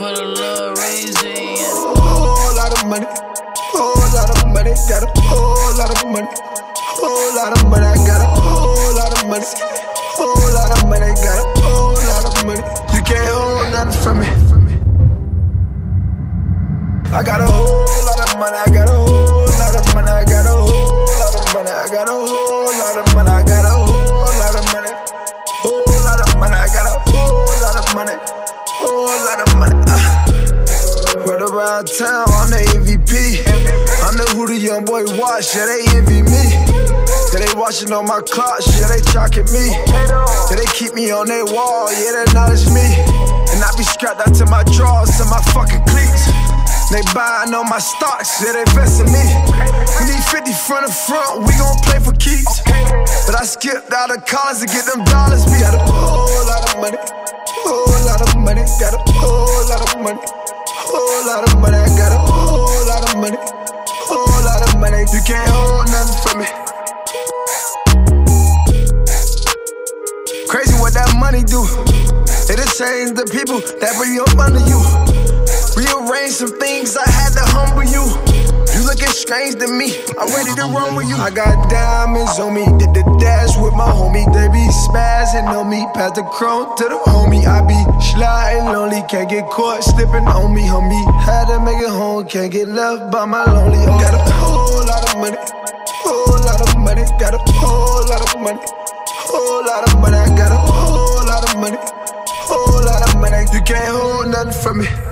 put a little reason. Whole lot of money, whole lot of money, got a whole lot of money, whole lot of money, I got a whole lot of money, whole lot of money, got a whole lot of money. You can't hold nothing from me. I got a whole lot of money, I got a whole lot of money, I got a whole lot of money, I got a whole lot of money, I got a whole lot of money, whole lot of money, I got a whole lot of money, whole lot of money. Right around town, I'm the MVP. I'm the who the young boy watch, yeah, they envy me. Yeah, they watching on my clock, yeah, they tracking me. Yeah, they keep me on their wall, yeah, they acknowledge me. And I be strapped out to my drawers, to my fucking cleats. They buying on my stocks, yeah, they investing me. We need 50 from the front, we gon' play for keeps. But I skipped out of college to get them dollars. We got a whole lot of money, whole lot of money, got a whole lot of money, whole lot of money, I got a whole lot of money, whole lot of money. You can't hold nothing from me. Crazy what that money do. It'll change the people that bring up under you. Rearrange some things, I had to humble you. You looking strange to me, I'm ready to run with you. I got diamonds on me, did the dash with my homie. They be spazzing on me, pass the chrome to the homie. I be sliding lonely, can't get caught slipping on me, homie. Had to make it home, can't get left by my lonely. Got a whole lot of money, whole lot of money, got a whole lot of money, whole lot of money, I got a whole lot of money, whole lot of money. You can't hold nothing from me.